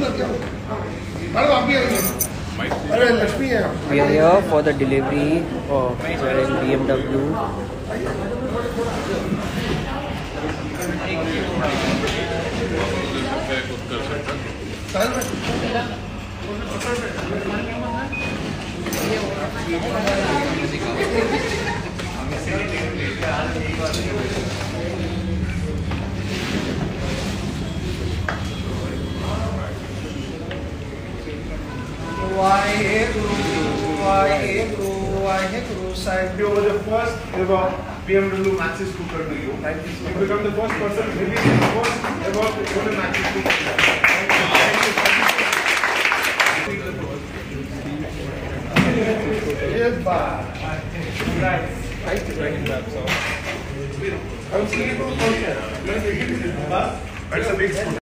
We are here for the delivery of BMW. We were the first ever BMW Maxi scooter to you. Thank you so much. You become the first person to release the first ever Maxi scooter. Thank you. That's a big scooter.